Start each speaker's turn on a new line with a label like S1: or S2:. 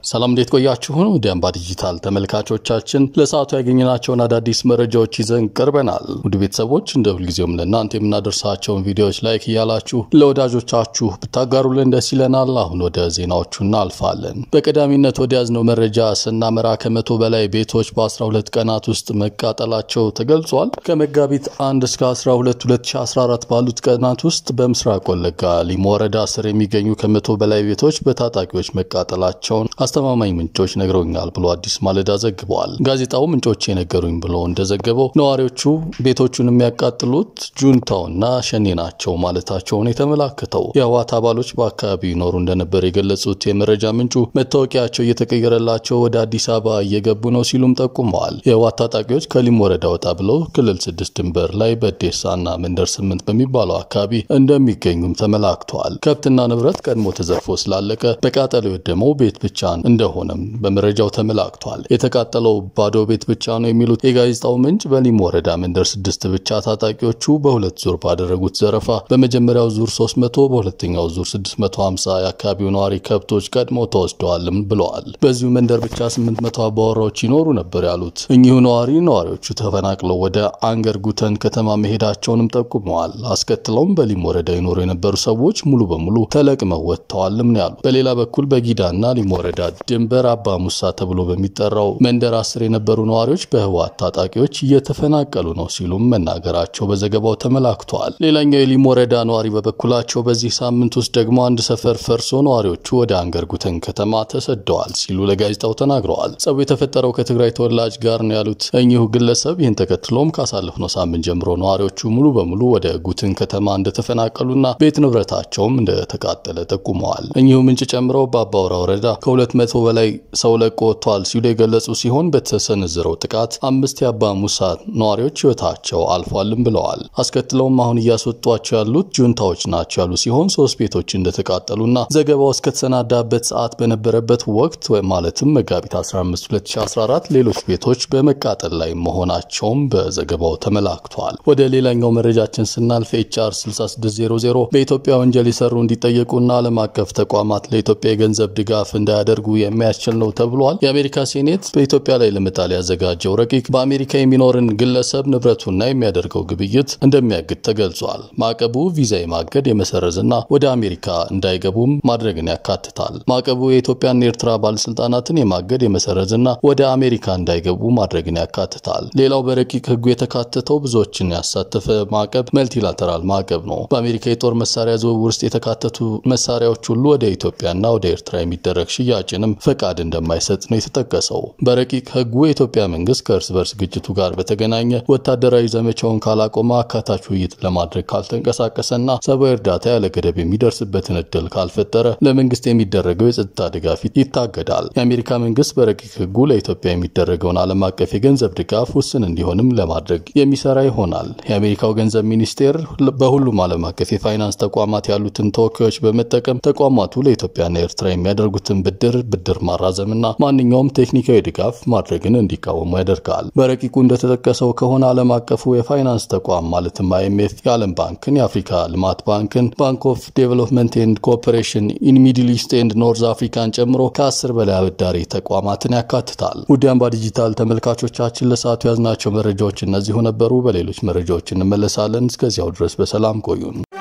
S1: ሰላም እንዴት ቆያችሁ? ወዲያምባ ዲጂታል ተመልካቾቻችን ለሰዓቱ ያገኘናቸውን አዳዲስ መረጃዎች ይዘን ቀርበናል። ውድ ቤተሰቦች እንደ ሁልጊዜውም ለእናንተ የምናደርሳቸውን ቪዲዮዎች ላይክ እያላችሁ ለወዳጆቻችሁ ብታጋሩልን ደስ ይለናል። አሁን ወደ ዜናዎቹ እናልፋለን። በቀዳሚነት ወደ ያዝነው መረጃ ስናመራ ከመቶ በላይ ቤቶች በ12 ቀናት ውስጥ መቃጠላቸው ተገልጿል። ከመጋቢት 1 እስከ 12 2014 ባሉት ቀናት ውስጥ በምስራቅ ወለጋ ሊሙ ወረዳ ስር የሚገኙ ከመቶ በላይ ቤቶች በታጣቂዎች መቃጠላቸውን አስተማማኝ ምንጮች ነግረውኛል ብሎ አዲስ ማለዳ ዘግቧል። ጋዜጣው ምንጮች የነገሩኝ ብሎ እንደዘገበው ነዋሪዎቹ ቤቶቹን የሚያቃጥሉት ጁንታውና ሸኔ ናቸው ማለታቸውን የተመላከተው የህወሓት አባሎች በአካባቢው ይኖሩ እንደነበር የገለጹት የመረጃ ምንጩ መታወቂያቸው እየተቀየረላቸው ወደ አዲስ አበባ እየገቡ ነው ሲሉም ጠቁመዋል። የህወሓት ታጣቂዎች ከሊሙ ወረዳ ወጣ ብለው ክልል 6 ድንበር ላይ በዴሳና መንደር 8 በሚባለው አካባቢ እንደሚገኙም ተመላክቷል። ከብትና ንብረት ቀድሞ ተዘርፎ ስላለቀ በቃጠሎ የወደመው ቤት ብቻ እንደሆነም በመረጃው ተመላክቷል። የተቃጠለው ባዶ ቤት ብቻ ነው የሚሉት የጋዜጣው ምንጭ በሊሙ ወረዳ መንደር 6 ብቻ ታጣቂዎቹ በሁለት ዙር ባደረጉት ዘረፋ በመጀመሪያው ዙር 300 በሁለተኛው ዙር 650 የአካባቢው ነዋሪ ከብቶች ቀድሞ ተወስደዋልም ብለዋል። በዚሁ መንደር ብቻ 800 አባወራዎች ይኖሩ ነበር ያሉት እኚሁ ነዋሪዎቹ ተፈናቅለው ወደ አንገር ጉተን ከተማ መሄዳቸውንም ጠቁመዋል። አስከትለውም በሊሙ ወረዳ ይኖሩ የነበሩ ሰዎች ሙሉ በሙሉ ተለቅመው ወጥተዋልም ነው ያሉት። በሌላ በኩል በጊዳና ሊሙ ወረዳ ድንበር አባ ሙሳ ተብሎ በሚጠራው መንደር 10 የነበሩ ነዋሪዎች በህወሓት ታጣቂዎች እየተፈናቀሉ ነው ሲሉም መናገራቸው በዘገባው ተመላክቷል። ሌላኛው የሊሙ ወረዳ ነዋሪ በበኩላቸው በዚህ ሳምንት ውስጥ ደግሞ አንድ ሰፈር ፈርሶ ነዋሪዎቹ ወደ አንገር ጉተን ከተማ ተሰደዋል ሲሉ ለጋዜጣው ተናግረዋል። ጸቡ የተፈጠረው ከትግራይ ተወላጅ ጋር ነው ያሉት እኚሁ ግለሰብ ይህን ተከትሎም ካሳለፍነው ሳምንት ጀምሮ ነዋሪዎቹ ሙሉ በሙሉ ወደ ጉተን ከተማ እንደተፈናቀሉና ቤት ንብረታቸውም እንደተቃጠለ ጠቁመዋል። እኚሁ ምንጭ ጨምረው በአባወራ ወረዳ ከ200 በላይ ሰው ለቆ ወጥቷል ሲሉ የገለጹ ሲሆን በተሰነዘረው ጥቃት 5 የአባ ሙሳ ነዋሪዎች ህይወታቸው አልፏልም ብለዋል። አስከትለውም አሁን እያስወጧቸው ያሉት ጁንታዎች ናቸው ያሉ ሲሆን 3 ቤቶች እንደተቃጠሉና ዘገባው እስከተሰናዳበት ሰዓት በነበረበት ወቅት ማለትም መጋቢት 15 2014 ሌሎች ቤቶች በመቃጠል ላይ መሆናቸውም በዘገባው ተመላክቷል። ወደ ሌላኛው መረጃችን ስናልፍ HR 6600 በኢትዮጵያ ወንጀል የሰሩ እንዲጠየቁና ዓለም አቀፍ ተቋማት ለኢትዮጵያ የገንዘብ ድጋፍ እንዳያደርጉ የሚያስችል ነው ተብሏል። የአሜሪካ ሴኔት በኢትዮጵያ ላይ ለመጣል ያዘጋጀው ረቂቅ በአሜሪካ የሚኖርን ግለሰብ ንብረቱና የሚያደርገው ግብይት እንደሚያግድ ተገልጿል። ማዕቀቡ ቪዛ የማገድ የመሰረዝና ወደ አሜሪካ እንዳይገቡም ማድረግን ያካትታል። ማዕቀቡ የኢትዮጵያና ኤርትራ ባለስልጣናትን የማገድ የመሰረዝና ወደ አሜሪካ እንዳይገቡ ማድረግን ያካትታል። ሌላው በረቂቅ ህጉ የተካተተው ብዙዎችን ያሳተፈ ማዕቀብ መልቲላተራል ማዕቀብ ነው። በአሜሪካ የጦር መሳሪያ ዝውውር ውስጥ የተካተቱ መሳሪያዎች ሁሉ ወደ ኢትዮጵያና ወደ ኤርትራ የሚደረግ ሽያጭንም ፈቃድ እንደማይሰጥ ነው የተጠቀሰው። በረቂቅ ህጉ የኢትዮጵያ መንግስት ከእርስ በርስ ግጭቱ ጋር በተገናኘ ወታደራዊ ዘመቻውን ካላቆመ አካታች ውይይት ለማድረግ ካልተንቀሳቀሰና ሰብአዊ እርዳታ ያለ ገደብ የሚደርስበትን እድል ካልፈጠረ ለመንግስት የሚደረገው የጸጥታ ድጋፍ ይታገዳል። የአሜሪካ መንግስት በረቂቅ ህጉ ለኢትዮጵያ የሚደረገውን ዓለም አቀፍ የገንዘብ ድጋፍ ውስን እንዲሆንም ለማድረግ የሚሰራ ይሆናል። የአሜሪካው ገንዘብ ሚኒስቴር በሁሉም ዓለም አቀፍ የፋይናንስ ተቋማት ያሉትን ተወካዮች በመጠቀም ተቋማቱ ለኢትዮጵያና ኤርትራ የሚያደርጉትን ብድር ማራዘምና ማንኛውም ቴክኒካዊ ድጋፍ ማድረግን እንዲቃወሙ ያደርጋል። በረቂቁ እንደተጠቀሰው ከሆነ ዓለም አቀፉ የፋይናንስ ተቋም ማለትም IMF የዓለም ባንክን፣ የአፍሪካ ልማት ባንክን፣ ባንክ ኦፍ ዴቨሎፕመንት ኤንድ ኮኦፐሬሽን ኢን ሚድል ኢስት ኤንድ ኖርዝ አፍሪካን ጨምሮ ከ10 በላይ አበዳሪ ተቋማትን ያካትታል። ውድ አምባ ዲጂታል ተመልካቾቻችን ለሰዓቱ ያዝናቸው መረጃዎች እነዚሁ ነበሩ። በሌሎች መረጃዎች እንመለሳለን። እስከዚያው ድረስ በሰላም ቆዩን።